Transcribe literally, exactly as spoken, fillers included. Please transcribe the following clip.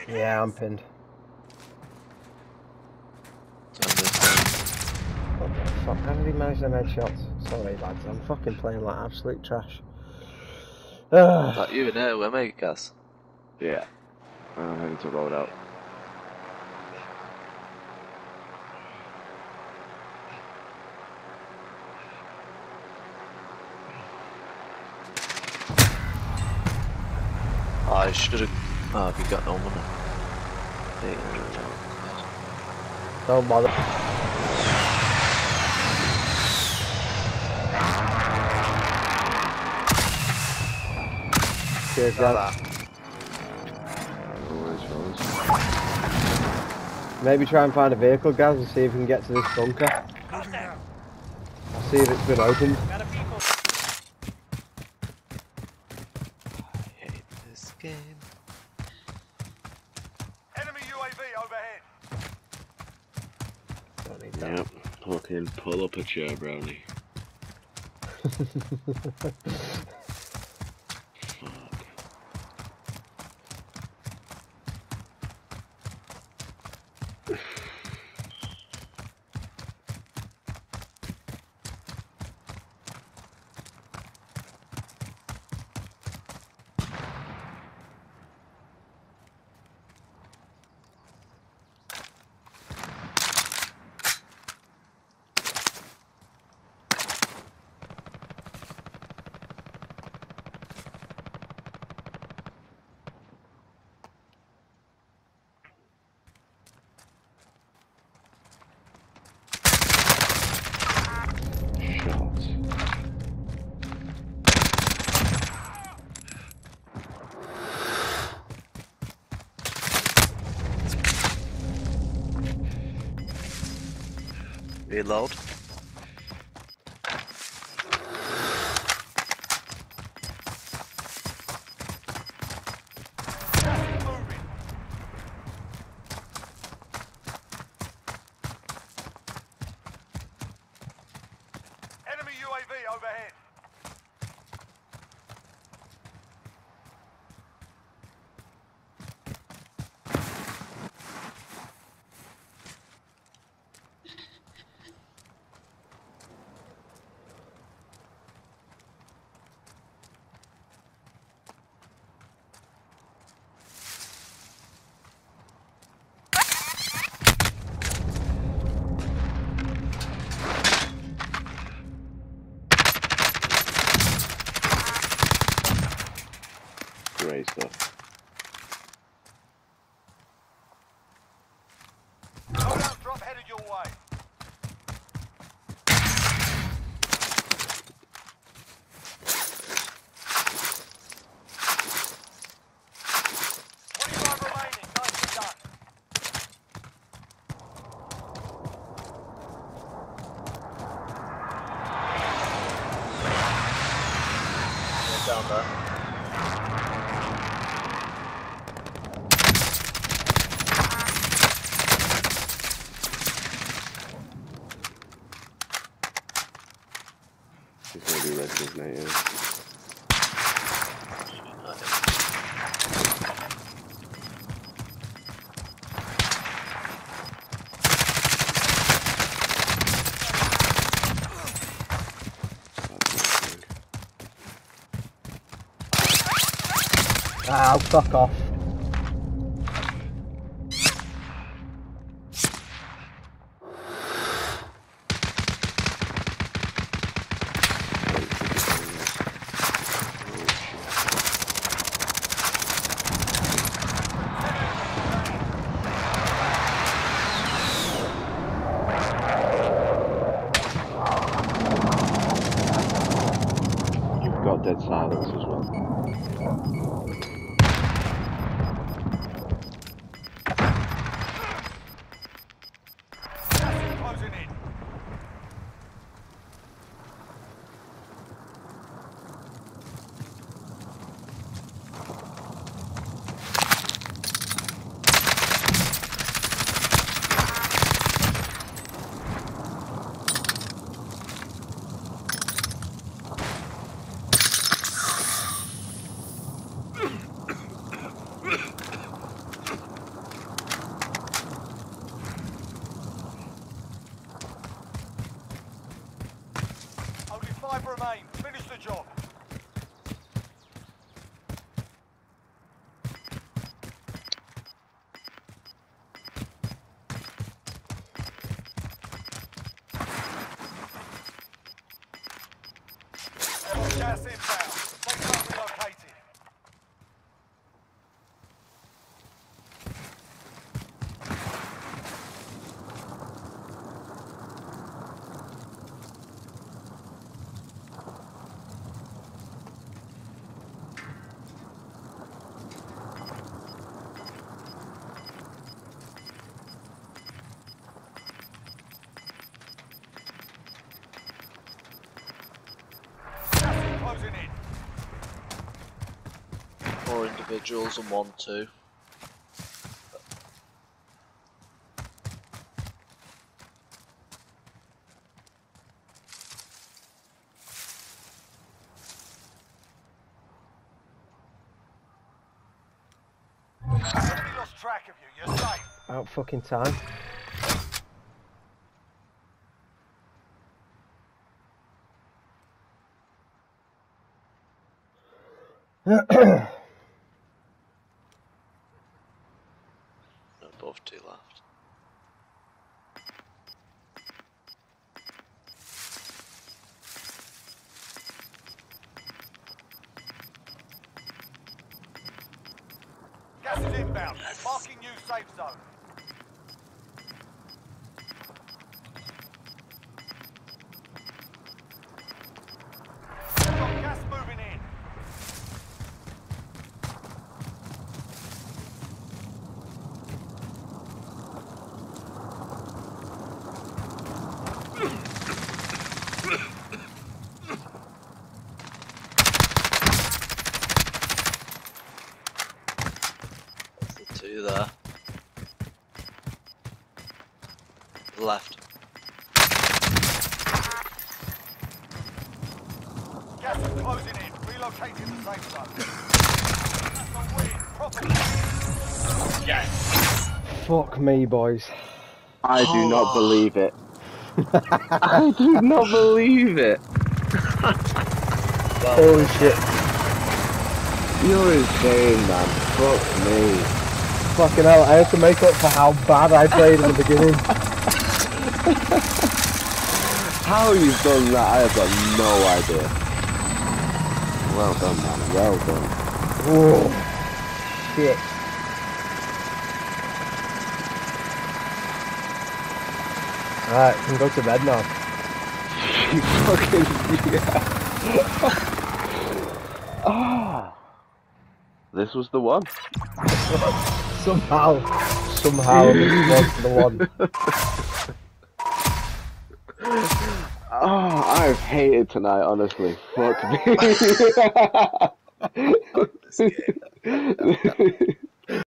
Yeah, I'm pinned. What the fuck? How did he manage them headshots? Sorry lads, I'm fucking playing like absolute trash. Is that you in there with me, Gas? Yeah. I'm heading to load out. I should have. Oh, have you got no money? eight hundred pounds. Don't bother. Cheers, guys. Maybe try and find a vehicle, guys, and see if we can get to this bunker. I'll see if it's been opened. I hate this game. Enemy U A V overhead. Don't need that. Yep. Fucking pull up a chair, Brownie. Reload. Enemy U A V overhead. Great stuff. Loadout drop headed your way. twenty-five remaining. Nicely done. Get down there. He's gonna be resignated. Ah, fuck off. You've got dead silence as well. Closing in. Gas inbound. Safe zone relocated. Gas is closing in. Four individuals and one, two. Enemy lost track of you. You're safe. Out fucking time. Above two left. Gas is inbound. Marking new safe zone. We've got gas moving in. There's the two there. To the left. Gas is closing in. Relocating the safe zone. That's a win. Proper. Yes. Fuck me, boys. I do not believe it. I do not believe it. Holy shit. You're insane, man. Fuck me. Fucking hell, I had to make up for how bad I played in the beginning. How you've done that, I have got no idea. Well done, man. Well done. Oh, shit. Alright, can go to bed now. You fucking yeah. Ah, this was the one. Somehow, somehow this was the one. Oh, I've hated tonight, honestly. Fuck me. This game.